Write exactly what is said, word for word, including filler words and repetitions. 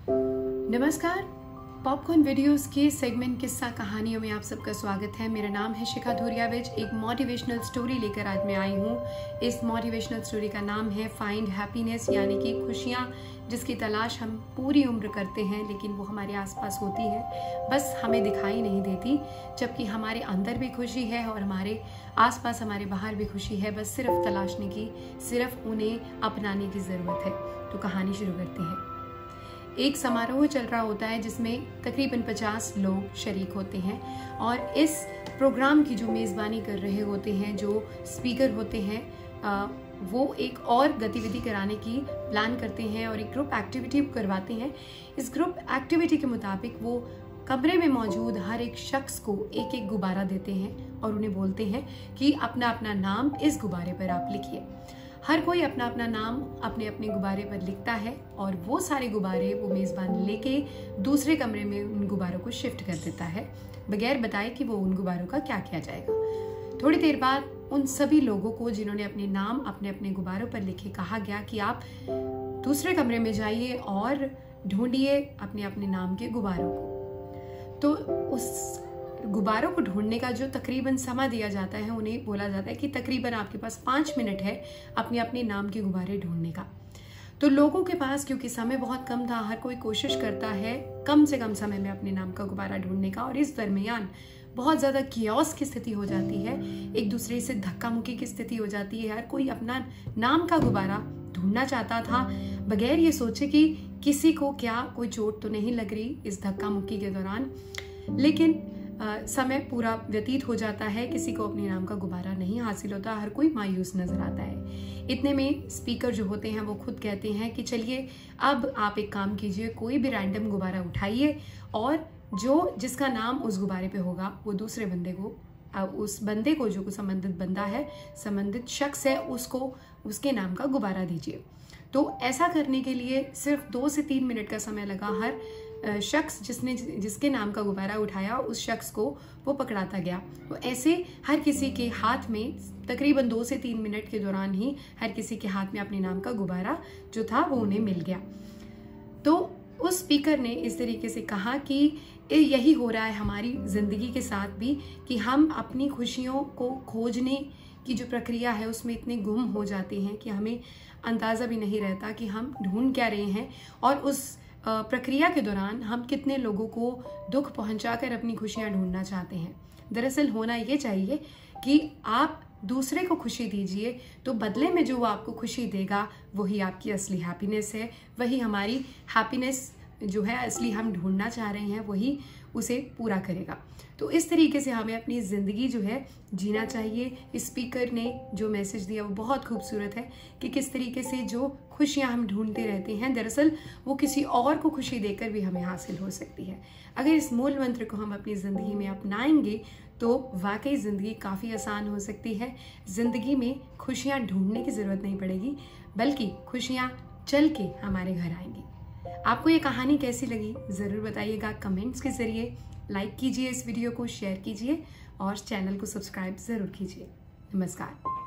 नमस्कार, popcorn videos के segment किस्सा कहानियों में आप सबका स्वागत है। मेरा नाम है शिखा धुरियाविज। एक मोटिवेशनल स्टोरी लेकर आज मैं आई हूँ। इस मोटिवेशनल स्टोरी का नाम है फाइंड हैप्पीनेस, यानी कि खुशियाँ जिसकी तलाश हम पूरी उम्र करते हैं, लेकिन वो हमारे आसपास होती है, बस हमें दिखाई नहीं देती। जबकि हमारे अंदर भी खुशी है और हमारे आसपास, हमारे बाहर भी खुशी है, बस सिर्फ तलाशने की, सिर्फ उन्हें अपनाने की ज़रूरत है। तो कहानी शुरू करते हैं। एक समारोह चल रहा होता है जिसमें तकरीबन पचास लोग शरीक होते हैं और इस प्रोग्राम की जो मेज़बानी कर रहे होते हैं, जो स्पीकर होते हैं, आ, वो एक और गतिविधि कराने की प्लान करते हैं और एक ग्रुप एक्टिविटी करवाते हैं। इस ग्रुप एक्टिविटी के मुताबिक वो कमरे में मौजूद हर एक शख्स को एक एक गुब्बारा देते हैं और उन्हें बोलते हैं कि अपना अपना नाम इस गुब्बारे पर आप लिखिए। हर कोई अपना अपना नाम अपने अपने गुब्बारे पर लिखता है और वो सारे गुब्बारे वो मेज़बान लेके दूसरे कमरे में उन गुब्बारों को शिफ्ट कर देता है, बगैर बताए कि वो उन गुब्बारों का क्या किया जाएगा। थोड़ी देर बाद उन सभी लोगों को जिन्होंने अपने नाम अपने अपने गुब्बारों पर लिखे कहा गया कि आप दूसरे कमरे में जाइए और ढूंढिए अपने अपने नाम के गुब्बारों को। तो उस गुब्बारों को ढूंढने का जो तकरीबन समय दिया जाता है, उन्हें बोला जाता है कि तकरीबन आपके पास पाँच मिनट है अपने अपने नाम के गुब्बारे ढूंढने का। तो लोगों के पास क्योंकि समय बहुत कम था, हर कोई कोशिश करता है कम से कम समय में अपने नाम का गुब्बारा ढूंढने का, और इस दरमियान बहुत ज़्यादा कियोस्क की स्थिति हो जाती है, एक दूसरे से धक्का मुक्की की स्थिति हो जाती है। हर कोई अपना नाम का गुब्बारा ढूंढना चाहता था, बगैर ये सोचे कि किसी को क्या कोई चोट तो नहीं लग रही इस धक्का मुक्की के दौरान। लेकिन आ, समय पूरा व्यतीत हो जाता है, किसी को अपने नाम का गुब्बारा नहीं हासिल होता, हर कोई मायूस नजर आता है। इतने में स्पीकर जो होते हैं वो खुद कहते हैं कि चलिए अब आप एक काम कीजिए, कोई भी रैंडम गुब्बारा उठाइए और जो जिसका नाम उस गुब्बारे पे होगा वो दूसरे बंदे को, उस बंदे को जो संबंधित बंदा है, संबंधित शख्स है, उसको उसके नाम का गुब्बारा दीजिए। तो ऐसा करने के लिए सिर्फ दो से तीन मिनट का समय लगा। हर शख्स जिसने जिसके नाम का गुब्बारा उठाया उस शख्स को वो पकड़ाता गया। तो ऐसे हर किसी के हाथ में तकरीबन दो से तीन मिनट के दौरान ही हर किसी के हाथ में अपने नाम का गुब्बारा जो था वो उन्हें मिल गया। तो उस स्पीकर ने इस तरीके से कहा कि यही हो रहा है हमारी ज़िंदगी के साथ भी, कि हम अपनी खुशियों को खोजने की जो प्रक्रिया है उसमें इतने गुम हो जाते हैं कि हमें अंदाज़ा भी नहीं रहता कि हम ढूंढ क्या रहे हैं, और उस प्रक्रिया के दौरान हम कितने लोगों को दुख पहुंचाकर अपनी खुशियां ढूंढना चाहते हैं। दरअसल होना ये चाहिए कि आप दूसरे को खुशी दीजिए, तो बदले में जो वो आपको खुशी देगा वही आपकी असली हैप्पीनेस है, वही हमारी हैप्पीनेस जो है असली हम ढूंढना चाह रहे हैं, वही उसे पूरा करेगा। तो इस तरीके से हमें अपनी ज़िंदगी जो है जीना चाहिए। इस स्पीकर ने जो मैसेज दिया वो बहुत खूबसूरत है कि किस तरीके से जो खुशियां हम ढूंढते रहते हैं, दरअसल वो किसी और को खुशी देकर भी हमें हासिल हो सकती है। अगर इस मूल मंत्र को हम अपनी ज़िंदगी में अपनाएंगे तो वाकई ज़िंदगी काफ़ी आसान हो सकती है। ज़िंदगी में खुशियाँ ढूंढने की ज़रूरत नहीं पड़ेगी, बल्कि खुशियाँ चल के हमारे घर आएंगी। आपको ये कहानी कैसी लगी ज़रूर बताइएगा कमेंट्स के ज़रिए। लाइक कीजिए इस वीडियो को, शेयर कीजिए और चैनल को सब्सक्राइब ज़रूर कीजिए। नमस्कार।